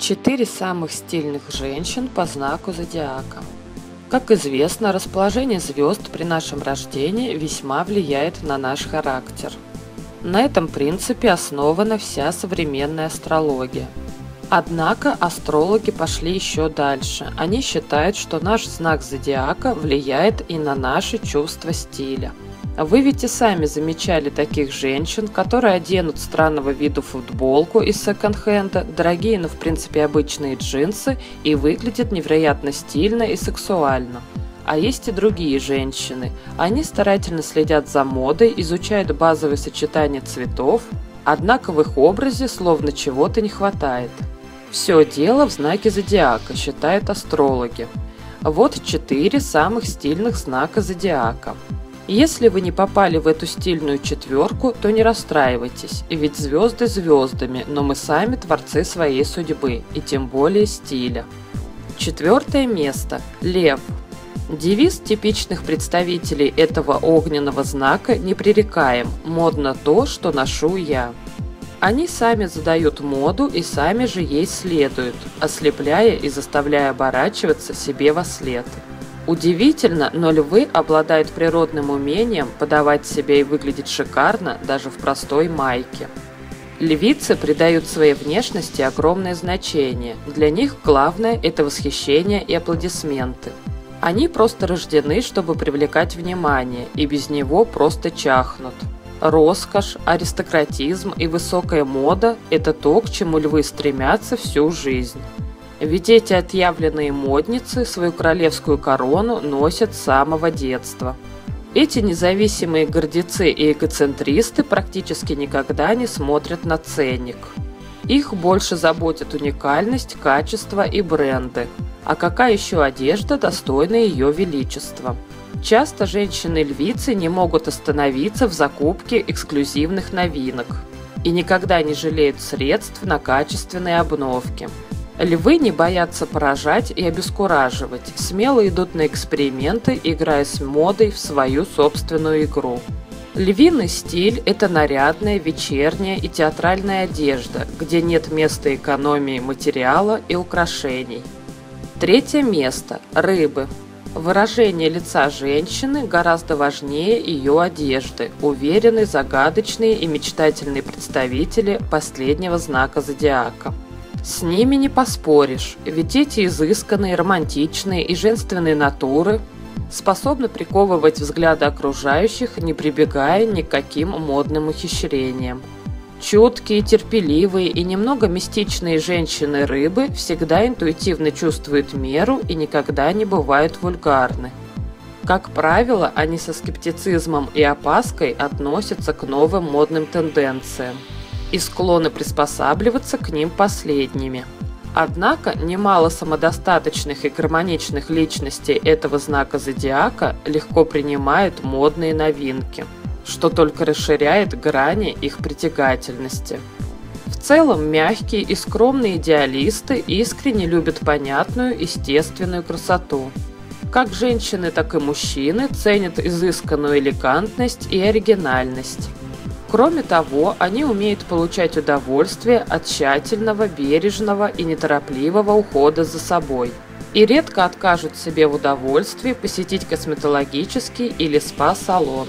4 самых стильных женщин по знаку зодиака. Как известно, расположение звезд при нашем рождении весьма влияет на наш характер. На этом принципе основана вся современная астрология. Однако астрологи пошли еще дальше. Они считают, что наш знак зодиака влияет и на наши чувства стиля. Вы ведь и сами замечали таких женщин, которые оденут странного вида футболку из секонд-хенда, дорогие, но в принципе обычные джинсы, и выглядят невероятно стильно и сексуально. А есть и другие женщины. Они старательно следят за модой, изучают базовые сочетания цветов, однако в их образе словно чего-то не хватает. Все дело в знаке зодиака, считают астрологи. Вот 4 самых стильных знака зодиака. Если вы не попали в эту стильную четверку, то не расстраивайтесь, ведь звезды звездами, но мы сами творцы своей судьбы, и тем более стиля. 4 место. Лев. Девиз типичных представителей этого огненного знака непререкаем: модно то, что ношу я. Они сами задают моду и сами же ей следуют, ослепляя и заставляя оборачиваться себе вослед. Удивительно, но львы обладают природным умением подавать себя и выглядеть шикарно даже в простой майке. Львицы придают своей внешности огромное значение. Для них главное – это восхищение и аплодисменты. Они просто рождены, чтобы привлекать внимание, и без него просто чахнут. Роскошь, аристократизм и высокая мода – это то, к чему львы стремятся всю жизнь. Ведь эти отъявленные модницы свою королевскую корону носят с самого детства. Эти независимые гордецы и эгоцентристы практически никогда не смотрят на ценник. Их больше заботит уникальность, качество и бренды. А какая еще одежда достойна ее величества? Часто женщины-львицы не могут остановиться в закупке эксклюзивных новинок и никогда не жалеют средств на качественные обновки. Львы не боятся поражать и обескураживать, смело идут на эксперименты, играя с модой в свою собственную игру. Львиный стиль – это нарядная, вечерняя и театральная одежда, где нет места экономии материала и украшений. 3 место. Рыбы. Выражение лица женщины гораздо важнее ее одежды, уверенные, загадочные и мечтательные представители последнего знака зодиака. С ними не поспоришь, ведь эти изысканные, романтичные и женственные натуры способны приковывать взгляды окружающих, не прибегая ни к каким модным ухищрениям. Чуткие, терпеливые и немного мистичные женщины-рыбы всегда интуитивно чувствуют меру и никогда не бывают вульгарны. Как правило, они со скептицизмом и опаской относятся к новым модным тенденциям и склонны приспосабливаться к ним последними. Однако немало самодостаточных и гармоничных личностей этого знака зодиака легко принимают модные новинки, что только расширяет грани их притягательности. В целом, мягкие и скромные идеалисты искренне любят понятную, естественную красоту. Как женщины, так и мужчины ценят изысканную элегантность и оригинальность. Кроме того, они умеют получать удовольствие от тщательного, бережного и неторопливого ухода за собой и редко откажут себе в удовольствии посетить косметологический или спа-салон.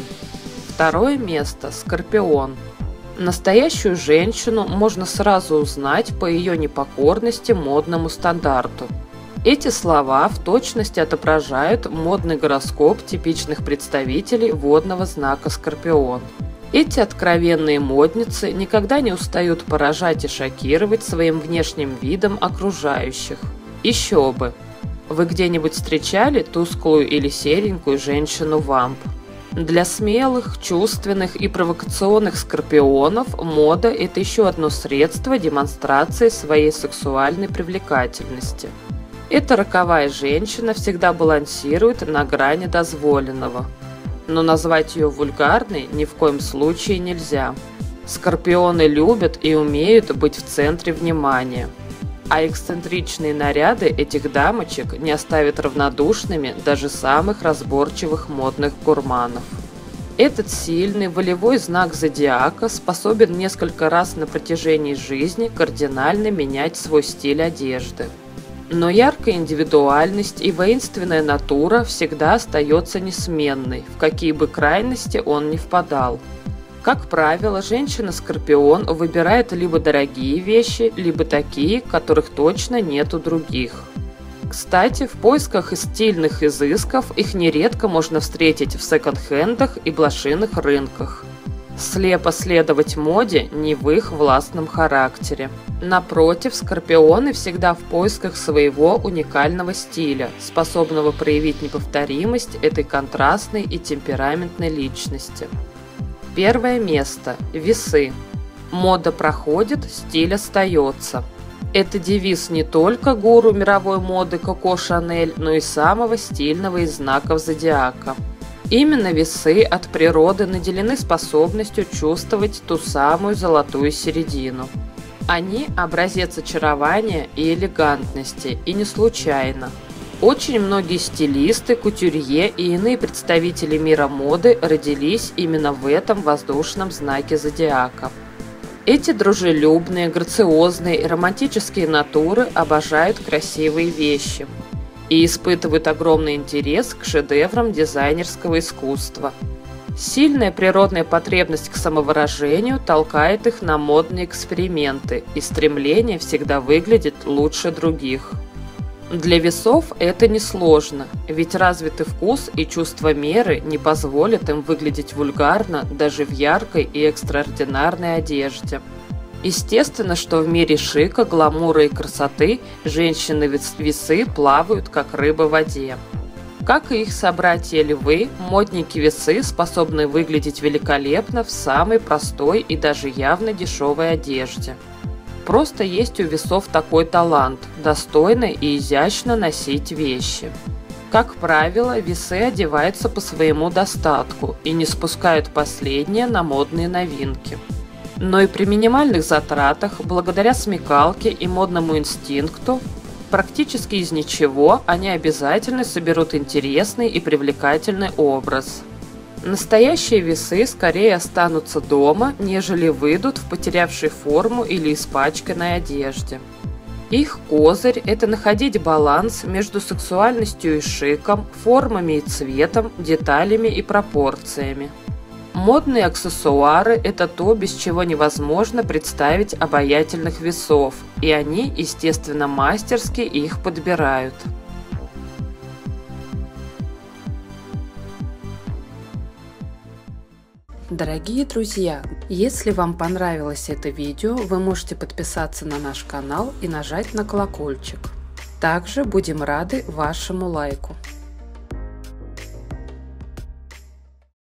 2 место. Скорпион. Настоящую женщину можно сразу узнать по ее непокорности модному стандарту. Эти слова в точности отображают модный гороскоп типичных представителей водного знака Скорпион. Эти откровенные модницы никогда не устают поражать и шокировать своим внешним видом окружающих. Еще бы! Вы где-нибудь встречали тусклую или серенькую женщину-вамп? Для смелых, чувственных и провокационных скорпионов мода – это еще одно средство демонстрации своей сексуальной привлекательности. Эта роковая женщина всегда балансирует на грани дозволенного. Но назвать ее вульгарной ни в коем случае нельзя. Скорпионы любят и умеют быть в центре внимания. А эксцентричные наряды этих дамочек не оставят равнодушными даже самых разборчивых модных гурманов. Этот сильный волевой знак зодиака способен несколько раз на протяжении жизни кардинально менять свой стиль одежды. Но яркая индивидуальность и воинственная натура всегда остается несменной, в какие бы крайности он ни впадал. Как правило, женщина-скорпион выбирает либо дорогие вещи, либо такие, которых точно нет у других. Кстати, в поисках стильных изысков их нередко можно встретить в секонд-хендах и блошиных рынках. Слепо следовать моде не в их властном характере. Напротив, скорпионы всегда в поисках своего уникального стиля, способного проявить неповторимость этой контрастной и темпераментной личности. Первое место – весы. Мода проходит, стиль остается. Это девиз не только гуру мировой моды Коко Шанель, но и самого стильного из знаков зодиака. Именно весы от природы наделены способностью чувствовать ту самую золотую середину. Они – образец очарования и элегантности, и не случайно. Очень многие стилисты, кутюрье и иные представители мира моды родились именно в этом воздушном знаке зодиака. Эти дружелюбные, грациозные и романтические натуры обожают красивые вещи и испытывают огромный интерес к шедеврам дизайнерского искусства. Сильная природная потребность к самовыражению толкает их на модные эксперименты и стремление всегда выглядеть лучше других. Для весов это несложно, ведь развитый вкус и чувство меры не позволят им выглядеть вульгарно даже в яркой и экстраординарной одежде. Естественно, что в мире шика, гламура и красоты женщины-весы плавают как рыба в воде. Как и их собратья-львы, модники-весы способны выглядеть великолепно в самой простой и даже явно дешевой одежде. Просто есть у весов такой талант – достойно и изящно носить вещи. Как правило, весы одеваются по своему достатку и не спускают последние на модные новинки. Но и при минимальных затратах, благодаря смекалке и модному инстинкту, практически из ничего они обязательно соберут интересный и привлекательный образ. Настоящие весы скорее останутся дома, нежели выйдут в потерявшей форму или испачканной одежде. Их козырь – это находить баланс между сексуальностью и шиком, формами и цветом, деталями и пропорциями. Модные аксессуары – это то, без чего невозможно представить обаятельных весов, и они, естественно, мастерски их подбирают. Дорогие друзья, если вам понравилось это видео, вы можете подписаться на наш канал и нажать на колокольчик. Также будем рады вашему лайку.